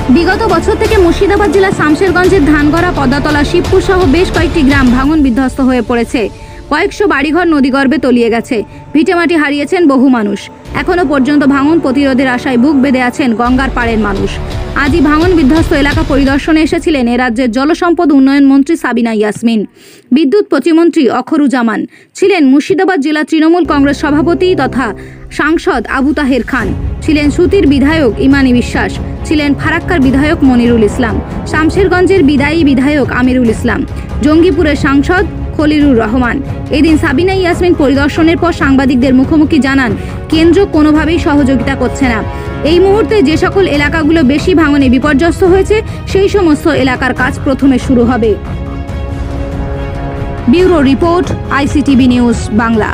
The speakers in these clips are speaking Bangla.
বিগত বছর থেকে মুর্শিদাবাদ জেলার শামশেরগঞ্জের ধানগড়া, পদ্মাতলা, শিবপুর সহ বেশ কয়েকটি গ্রাম ভাঙন বিধ্বস্ত হয়ে পড়েছে। কয়েকশো বাড়িঘর নদীগর্ভে তলিয়ে গেছে। ভিটেমাটি হারিয়েছেন বহু মানুষ। এখনও পর্যন্ত ভাঙন প্রতিরোধের আশায় বুক বেঁধে আছেন গঙ্গার পাড়ের মানুষ। আজই ভাঙন বিধ্বস্ত এলাকা পরিদর্শনে এসেছিলেন এ রাজ্যের জলসম্পদ উন্নয়ন মন্ত্রী সাবিনা ইয়াসমিন, বিদ্যুৎ প্রতিমন্ত্রী অখরুজ্জামান, ছিলেন মুর্শিদাবাদ জেলা তৃণমূল কংগ্রেস সভাপতি তথা সাংসদ আবু তাহের খান, ছিলেন সুতির বিধায়ক ইমানি বিশ্বাস, ছিলেন ফারাক্কার বিধায়ক মনিরুল ইসলাম, শামশেরগঞ্জের বিদায়ী বিধায়ক আমিরুল ইসলাম, জঙ্গিপুরের সাংসদ খলিলুর রহমান। এদিন সাবিনা ইয়াসমিন পরিদর্শনের পর সাংবাদিকদের মুখোমুখি জানান, কেন্দ্র কোনোভাবেই সহযোগিতা করছে না। এই মুহূর্তে যে সকল এলাকাগুলো বেশি ভাঙনে বিপর্যস্ত হয়েছে সেই সমস্ত এলাকার কাজ প্রথমে শুরু হবে। Bureau report, ICTV news Bangla.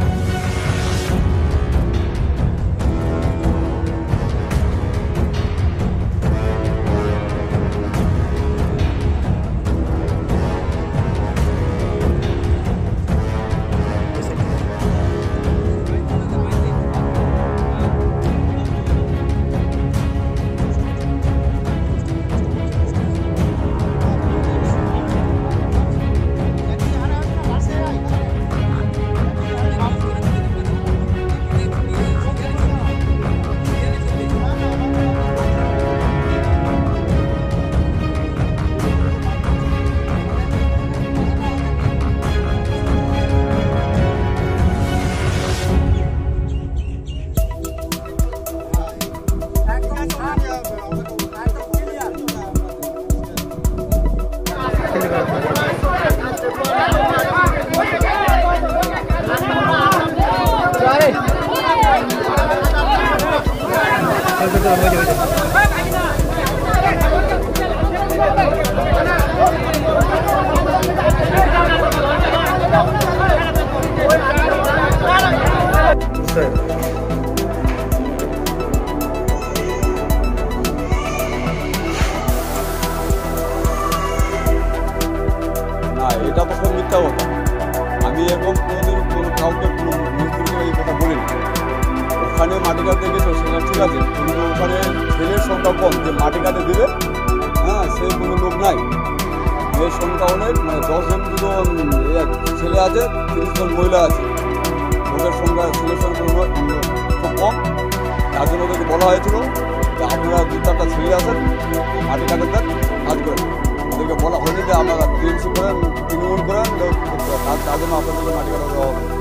এটা তো সব মিথ্যা কথা। আমি এরকম কোনোদিন কোনো কাউকে কোনো মিস্ত্রিকে এই কথা বলিনি। ওখানে মাটি কাটতে গেছো সেটা ঠিক আছে, কিন্তু ওখানে ছেলের সংখ্যা কম যে মাটি কাটে দেবে, হ্যাঁ, সে কোনো লোক নাই। মেয়ের সংখ্যা অনেক, মানে 10 জন দুটো ছেলে আছে, 30 জন মহিলা আছে। ওদের সংখ্যা ছেলের সংখ্যা খুব কম। তার জন্য ওদেরকে বলা হয়েছিল যে আপনারা 2-4টা ছেলে আছেন, মাটি কাটেন দেন, কাজ করেন। ওদেরকে বলা হয়নি যে আপনারা টিএমসি করেন, তৃণমূল করেন, তার জন্য আপনাদেরকে মাটি কাটা দেওয়া হবে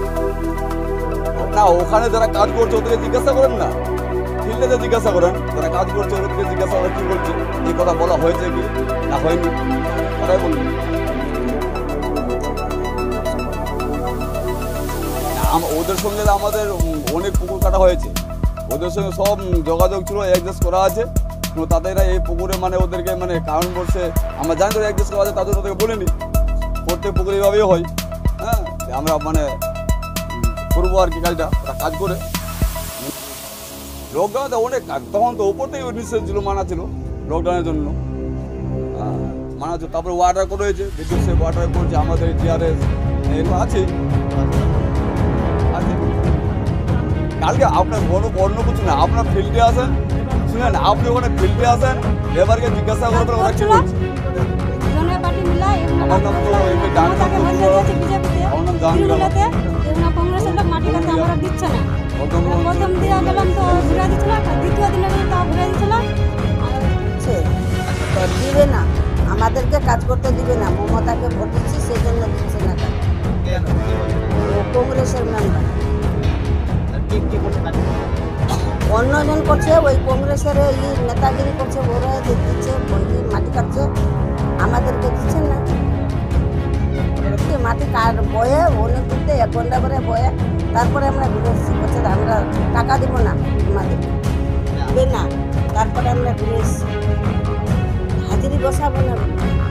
না। ওখানে যারা কাজ করছে ওদেরকে জিজ্ঞাসা করেন না, ফিল্ডে জিজ্ঞাসা করেন, যারা কাজ করছে ওদেরকে জিজ্ঞাসা করেন কী বলছে, এই কথা বলা হয়েছে কি না হয়নি, তারাই বলবেন। ওদের সঙ্গে আমাদের অনেক পুকুর কাটা হয়েছে, ওদের সঙ্গে সব যোগাযোগ ছিল, অ্যাডজাস্ট করা আছে। কিন্তু তাদের এই পুকুরে মানে ওদেরকে মানে কারণ বলছে, আমরা জানি তো অ্যাডজাস্ট করা আছে, তাদের ওদেরকে বলিনি। প্রত্যেক পুকুরে এইভাবেই হয়, হ্যাঁ, আমরা মানে করবো আর কি কাজটা, কাজ করে। লকডাউনে অনেক তখন তো ওপর থেকে নিষেধ ছিল, মানা ছিল লকডাউনের জন্য, মানা ছিল। তারপরে ওয়াটার করে হয়েছে, বিদ্যুৎ সে ওয়াটার করছে, আমাদের TRS এগুলো আছে। কালকে আপনার অন্য কিছু না, আপনার ফিল্ডে আসেন, শুনেন, আপনি ওখানে ফিল্ডে আসেন, লেবারকে জিজ্ঞাসা করবেন ওরা কি বলছে। আমার নাম তো আমার নাম জাহাঙ্গীর। কংগ্রেসের লোক মাটি কাটতে আমরা দিচ্ছে না। প্রথম দিয়ে গেলাম তো ঘুরে দিচ্ছিল, দ্বিতীয় দিনে তাও ঘুরে দিচ্ছিল, দিবে না, আমাদেরকে কাজ করতে দিবে না। মমতাকে ভোট দিচ্ছি সেই জন্য দিচ্ছে না। কংগ্রেসের মেম্বার অন্যজন করছে, ওই কংগ্রেসের নেতাগিরি করছে, ওরা দিচ্ছে, মাটি কাটছে, আমাদেরকে দিচ্ছেন না। মাটি বয়ে অনেক দিতে 1 ঘন্টা করে বয়ে, তারপরে আমরা ঘুরে এসেছি। বলছে আমরা টাকা দিব না, আমাদের দিবে না, তারপরে আমরা ঘুরে এসেছি। হাজিরি বসাবো না,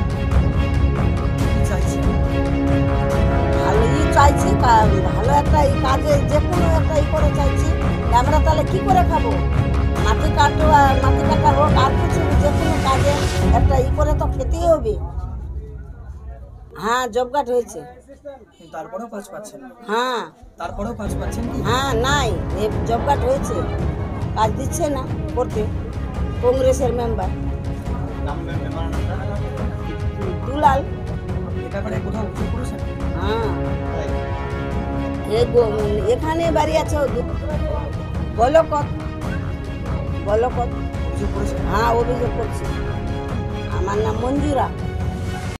ভালোই চাইছি, ভালো একটা এই কাজে যে কোনো একটা করে চাইছি। আমরা তাহলে কি করে খাবো? মাটি কাটা হোক আর কিছু, যে কোনো কাজে একটা করে তো খেতেই হবে। হ্যাঁ, জব কার্ড হয়েছে, তারপরেও কাজ পাচ্ছেন। হ্যাঁ, তারপরেও কাজ পাচ্ছেন কি? হ্যাঁ, নাই, জব কার্ড হয়েছে, কাজ দিচ্ছে না করতে, কংগ্রেসের মেম্বার। দুলাল। এ ব্যাপারে কোথাও অভিযোগ করেছেন? হ্যাঁ এখানে বাড়ি আছে বলো কত অভিযোগ করেছেন? হ্যাঁ অভিযোগ করছি। আমার নাম মঞ্জুরা।